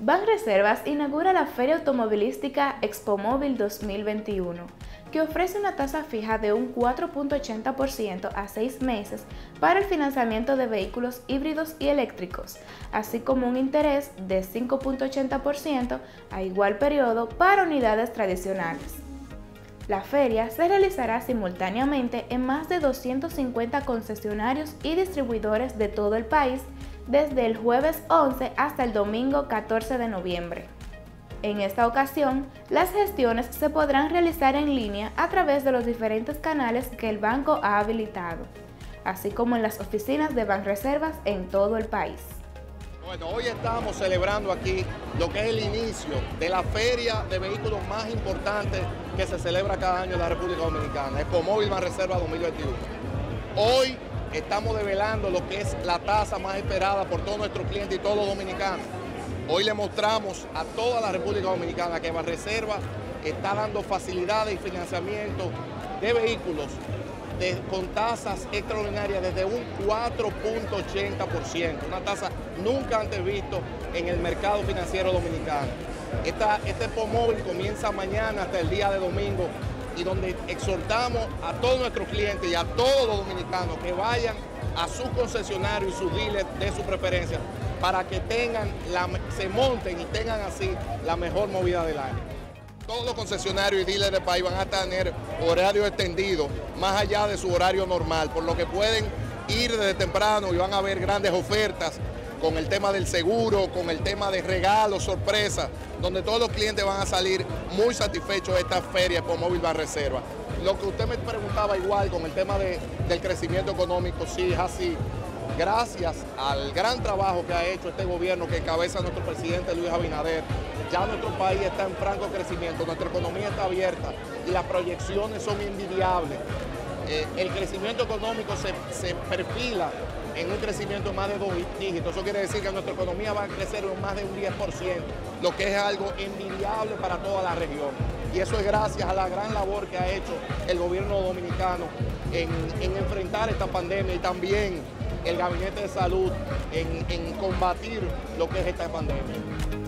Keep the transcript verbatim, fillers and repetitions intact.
Banreservas inaugura la Feria Automovilística Expomóvil dos mil veintiuno, que ofrece una tasa fija de un cuatro punto ochenta por ciento a seis meses para el financiamiento de vehículos híbridos y eléctricos, así como un interés de cinco punto ochenta por ciento a igual periodo para unidades tradicionales. La feria se realizará simultáneamente en más de doscientos cincuenta concesionarios y distribuidores de todo el país desde el jueves once hasta el domingo catorce de noviembre. En esta ocasión, las gestiones se podrán realizar en línea a través de los diferentes canales que el banco ha habilitado, así como en las oficinas de Banreservas en todo el país. Bueno, hoy estamos celebrando aquí lo que es el inicio de la feria de vehículos más importante que se celebra cada año en la República Dominicana, Expomóvil Banreservas dos mil veintiuno. Hoy estamos develando lo que es la tasa más esperada por todos nuestros clientes y todos los dominicanos. Hoy le mostramos a toda la República Dominicana que Banreservas está dando facilidades y financiamiento de vehículos de, con tasas extraordinarias desde un cuatro punto ochenta por ciento, una tasa nunca antes visto en el mercado financiero dominicano. Esta, este Expomóvil comienza mañana hasta el día de domingo y donde exhortamos a todos nuestros clientes y a todos los dominicanos que vayan a sus concesionarios y sus dealers de su preferencia para que tengan la, se monten y tengan así la mejor movida del año. Todos los concesionarios y dealers del país van a tener horario extendido más allá de su horario normal, por lo que pueden ir desde temprano y van a ver grandes ofertas con el tema del seguro, con el tema de regalos, sorpresas, donde todos los clientes van a salir muy satisfechos de esta feria Expomóvil Banreservas. Lo que usted me preguntaba igual con el tema de, del crecimiento económico, sí es así. Gracias al gran trabajo que ha hecho este gobierno que encabeza nuestro presidente Luis Abinader, ya nuestro país está en franco crecimiento, nuestra economía está abierta y las proyecciones son envidiables. Eh, el crecimiento económico se, se perfila en un crecimiento de más de dos dígitos. Eso quiere decir que nuestra economía va a crecer en más de un diez por ciento, lo que es algo envidiable para toda la región. Y eso es gracias a la gran labor que ha hecho el gobierno dominicano en, en enfrentar esta pandemia y también el Gabinete de Salud en, en combatir lo que es esta pandemia.